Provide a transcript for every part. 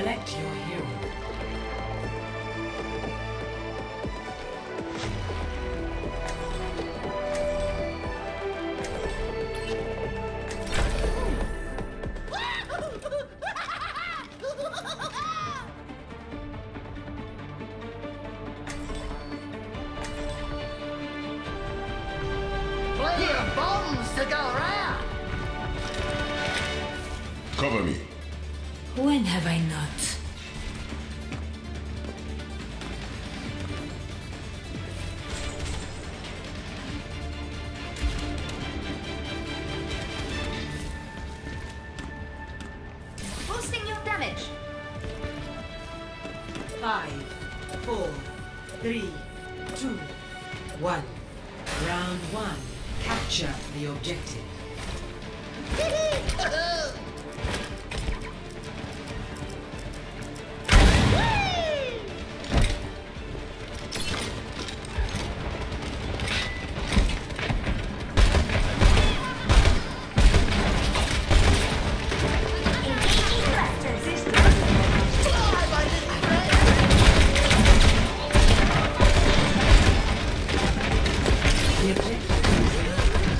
Select your hero. Plenty of bombs to go around. Cover me. When have I not? Boosting your damage. 5, 4, 3, 2, 1. Round 1. Capture the objective. The objective.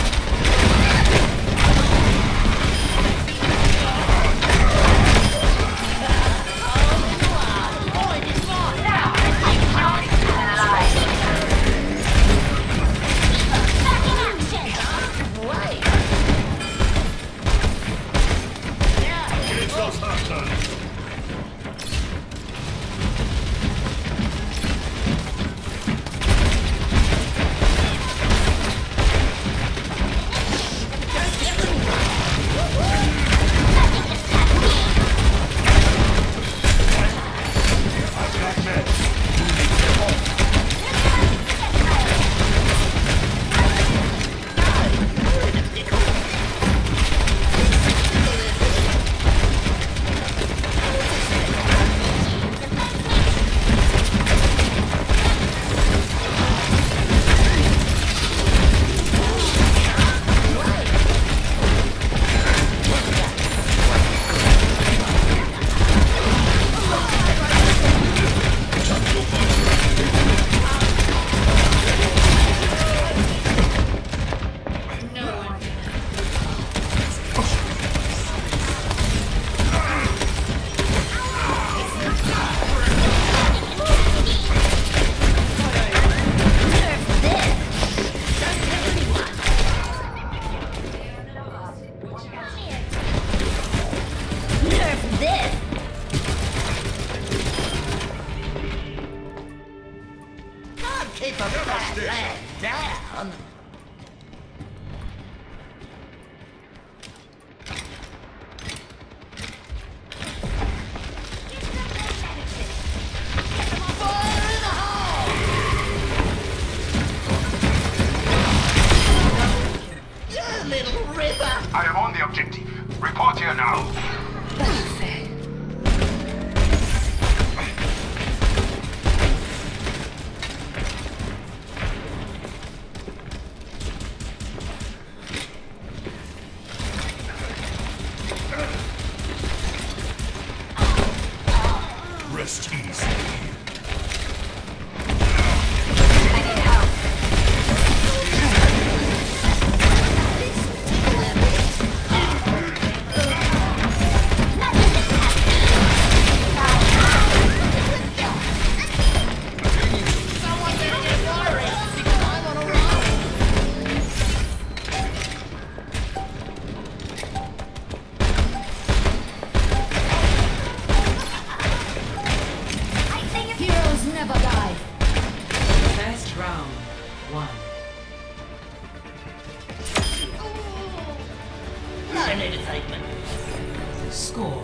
Keep a fat lad down. Fire in the hole! You little ripper! I am on the objective. Report here now. Rest easy. First round. 1. No need to take me. Score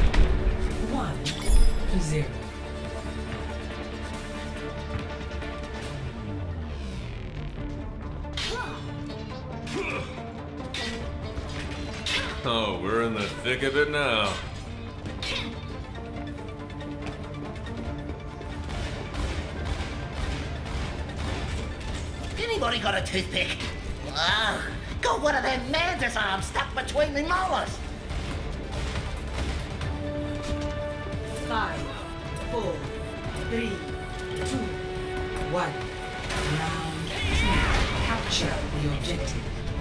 1-0. Oh, we're in the thick of it now. Anybody got a toothpick? Got one of them mantis arms stuck between me molars. 5, 4, 3, 2, 1. Round 2. Capture the objective.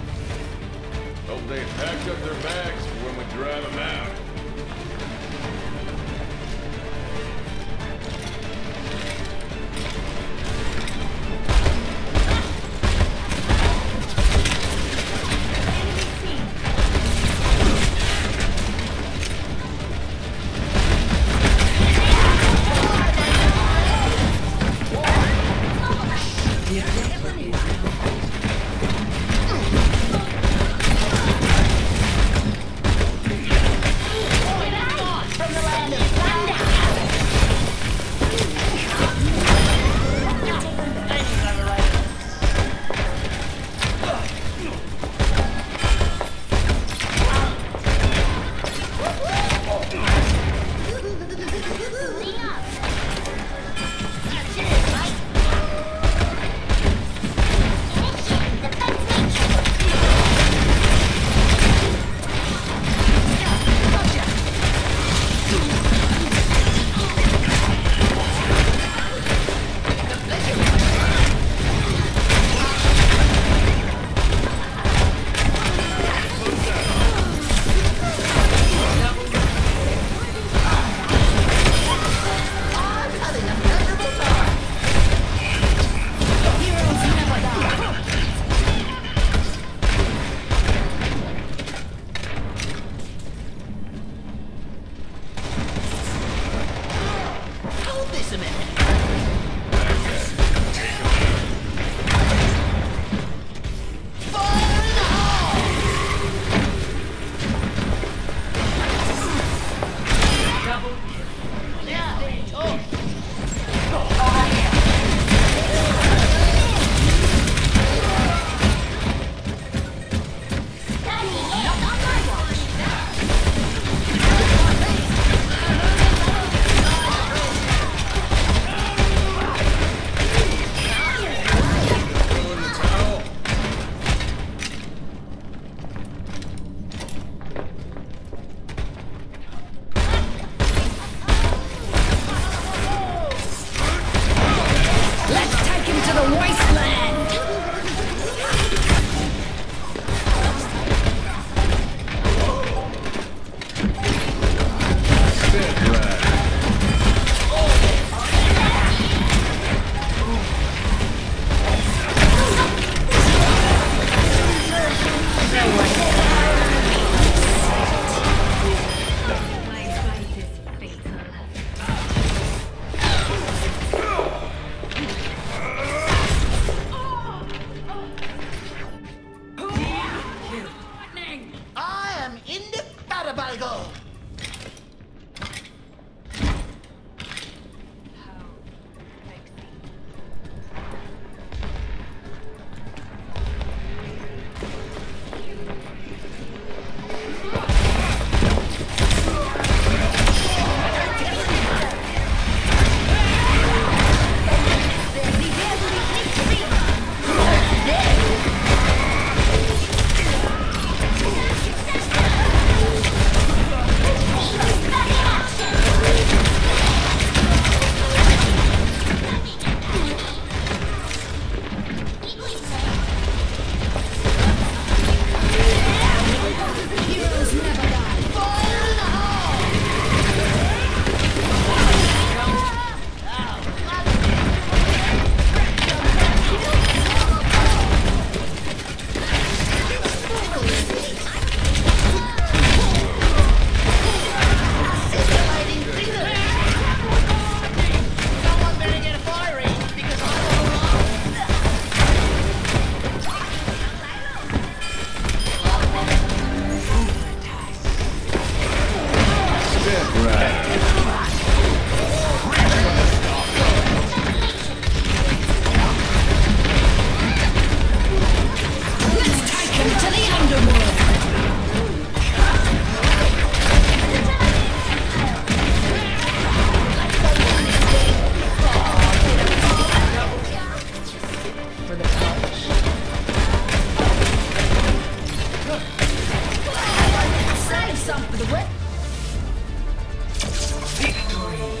Hope they packed up their bags for when we drive them out. Victory.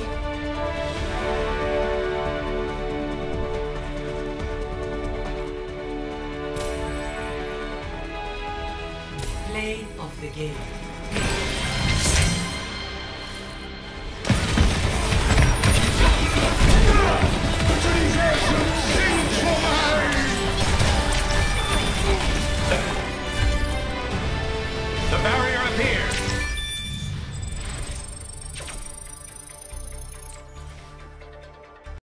the game.